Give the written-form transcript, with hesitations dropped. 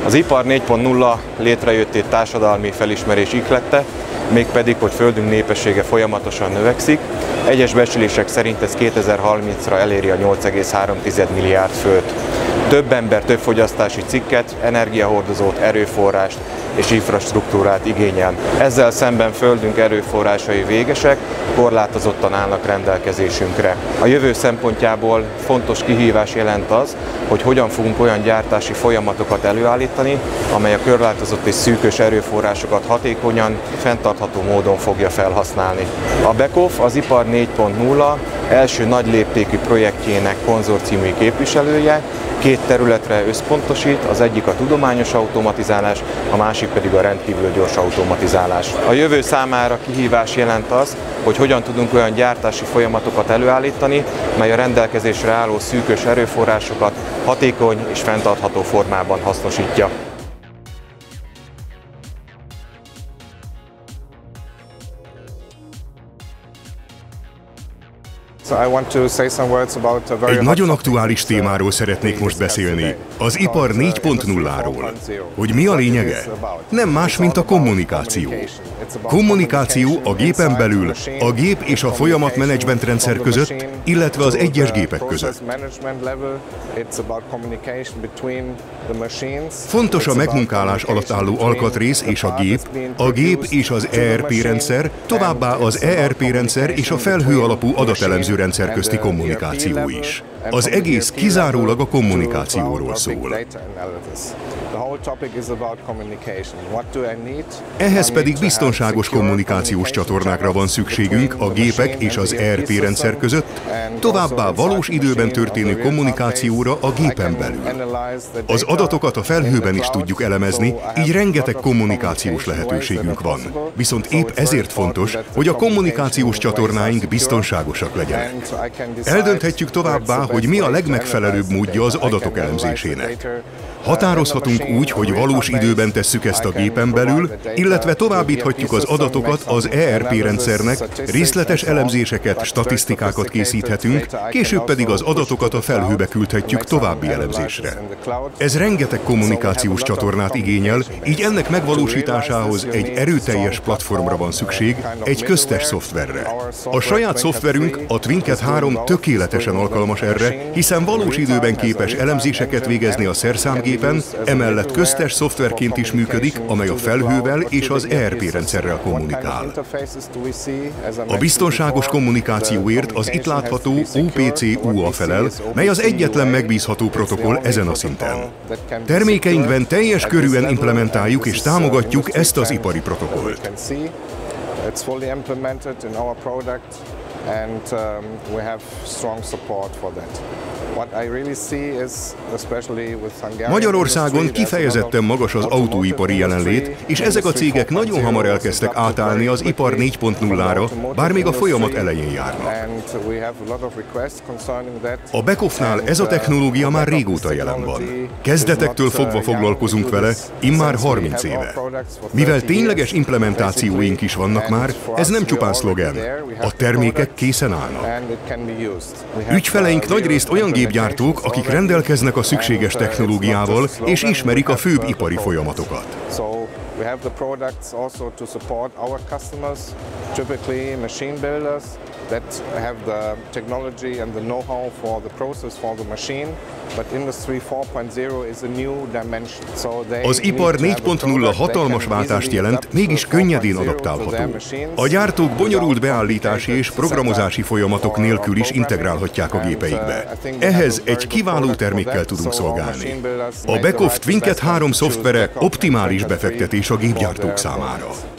Az ipar 4.0 létrejött egy társadalmi felismerés ihlette, mégpedig, hogy Földünk népessége folyamatosan növekszik. Egyes becslések szerint ez 2030-ra eléri a 8,3 milliárd főt. Több ember, több fogyasztási cikket, energiahordozót, erőforrást és infrastruktúrát igényel. Ezzel szemben Földünk erőforrásai végesek, korlátozottan állnak rendelkezésünkre. A jövő szempontjából fontos kihívás jelent az, hogy hogyan fogunk olyan gyártási folyamatokat előállítani, amely a korlátozott és szűkös erőforrásokat hatékonyan, fenntartható módon fogja felhasználni. A Bekoff az Ipar 4.0 első nagy léptékű projektjének konzorciumi képviselője, két területre összpontosít, az egyik a tudományos automatizálás, a másik pedig a rendkívül gyors automatizálás. A jövő számára kihívás jelent az, hogy hogyan tudunk olyan gyártási folyamatokat előállítani, mely a rendelkezésre álló szűkös erőforrásokat hatékony és fenntartható formában hasznosítja. Egy nagyon aktuális témáról szeretnék most beszélni, az ipar 4.0-ról. Hogy mi a lényege? Nem más, mint a kommunikáció. Kommunikáció a gépen belül, a gép és a folyamatmenedzsment rendszer között, illetve az egyes gépek között. Fontos a megmunkálás alatt álló alkatrész és a gép és az ERP rendszer, továbbá az ERP rendszer és a felhő alapú adatelemző rendszer közti kommunikáció is. Az egész kizárólag a kommunikációról szól. Ehhez pedig biztonságos kommunikációs csatornákra van szükségünk a gépek és az ERP rendszer között, továbbá valós időben történő kommunikációra a gépen belül. Az adatokat a felhőben is tudjuk elemezni, így rengeteg kommunikációs lehetőségünk van. Viszont épp ezért fontos, hogy a kommunikációs csatornáink biztonságosak legyenek. Eldönthetjük továbbá, hogy mi a legmegfelelőbb módja az adatok elemzésének. Határozhatunk úgy, hogy valós időben tesszük ezt a gépen belül, illetve továbbíthatjuk az adatokat az ERP rendszernek, részletes elemzéseket, statisztikákat készíthetünk, később pedig az adatokat a felhőbe küldhetjük további elemzésre. Ez rengeteg kommunikációs csatornát igényel, így ennek megvalósításához egy erőteljes platformra van szükség, egy köztes szoftverre. A saját szoftverünk, a Twinket 3 tökéletesen alkalmas erre, hiszen valós időben képes elemzéseket végezni a szerszámgépen, emellett köztes szoftverként is működik, amely a felhővel és az ERP rendszerrel kommunikál. A biztonságos kommunikációért az itt látható OPC-UA felel, mely az egyetlen megbízható protokoll ezen a szinten. Termékeinkben teljes körűen implementáljuk és támogatjuk ezt az ipari protokollt. And we have strong support for that. Magyarországon kifejezetten magas az autóipari jelenlét, és ezek a cégek nagyon hamar elkezdtek átállni az ipar 4.0-ra, bár még a folyamat elején járnak. A Bekoffnál ez a technológia már régóta jelen van. Kezdetektől fogva foglalkozunk vele, immár 30 éve. Mivel tényleges implementációink is vannak már, ez nem csupán szlogen. A termékek készen állnak. Ügyfeleink nagyrészt olyan gépgyártók, akik rendelkeznek a szükséges technológiával és ismerik a főbb ipari folyamatokat. We have the products also to support our customers, typically machine builders that have the technology and the know-how for the process for the machine, but Industry 4.0 is a new dimension. Az ipar 4.0 hatalmas váltást jelent, mégis könnyedén adaptálható. A gyártók bonyolult beállítási és programozási folyamatok nélkül is integrálhatják a gépeikbe. Ehhez egy kiváló termékkel tudunk szolgálni. A Bekoff Twinket 3 szoftvere optimális befektetés a gépgyártók számára.